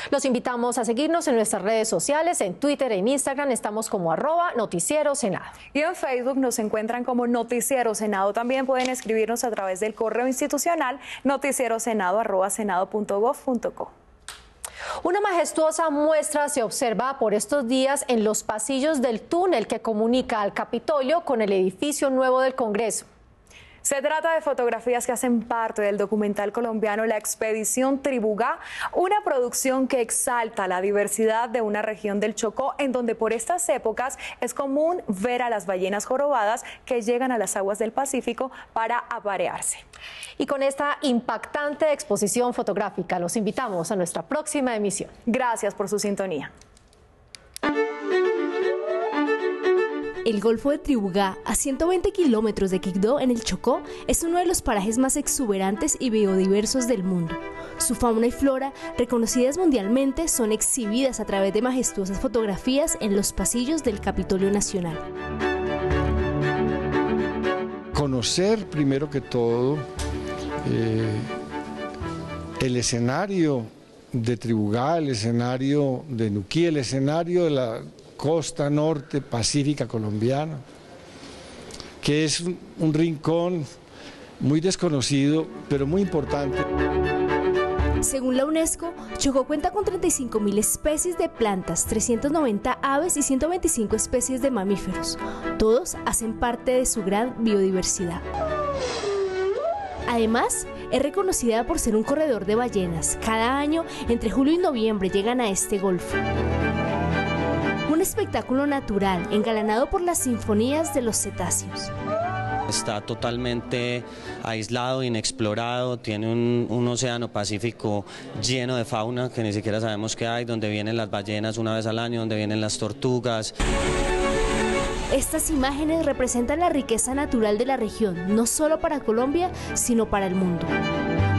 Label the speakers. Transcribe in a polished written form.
Speaker 1: Los invitamos a seguirnos en nuestras redes sociales, en Twitter e en Instagram estamos como @NoticieroSenado.
Speaker 2: Y en Facebook nos encuentran como Noticiero Senado. También pueden escribirnos a través del correo institucional noticierosenado@senado.gov.co.
Speaker 1: Una majestuosa muestra se observa por estos días en los pasillos del túnel que comunica al Capitolio con el edificio nuevo del Congreso.
Speaker 2: Se trata de fotografías que hacen parte del documental colombiano La Expedición Tribugá, una producción que exalta la diversidad de una región del Chocó en donde por estas épocas es común ver a las ballenas jorobadas que llegan a las aguas del Pacífico para aparearse.
Speaker 1: Y con esta impactante exposición fotográfica los invitamos a nuestra próxima emisión.
Speaker 2: Gracias por su sintonía.
Speaker 3: El Golfo de Tribugá, a 120 kilómetros de Quibdó, en el Chocó, es uno de los parajes más exuberantes y biodiversos del mundo. Su fauna y flora, reconocidas mundialmente, son exhibidas a través de majestuosas fotografías en los pasillos del Capitolio Nacional.
Speaker 4: Conocer primero que todo el escenario de Tribugá, el escenario de Nuquí, el escenario de la costa norte pacífica colombiana, que es un rincón muy desconocido, pero muy importante.
Speaker 3: Según la UNESCO, Chocó cuenta con 35.000 especies de plantas, 390 aves y 125 especies de mamíferos. Todos hacen parte de su gran biodiversidad. Además, es reconocida por ser un corredor de ballenas. Cada año, entre julio y noviembre, llegan a este golfo. Un espectáculo natural, engalanado por las sinfonías de los cetáceos.
Speaker 5: Está totalmente aislado, inexplorado, tiene un océano Pacífico lleno de fauna que ni siquiera sabemos qué hay, donde vienen las ballenas una vez al año, donde vienen las tortugas.
Speaker 3: Estas imágenes representan la riqueza natural de la región, no solo para Colombia, sino para el mundo.